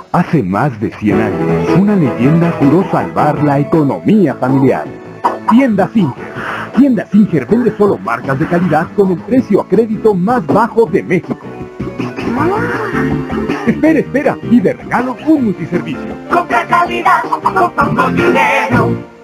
Hace más de 100 años, una leyenda juró salvar la economía familiar. Tienda Singer. Tienda Singer vende solo marcas de calidad con el precio a crédito más bajo de México. Espera, y de regalo un multiservicio. Compra calidad con poco dinero.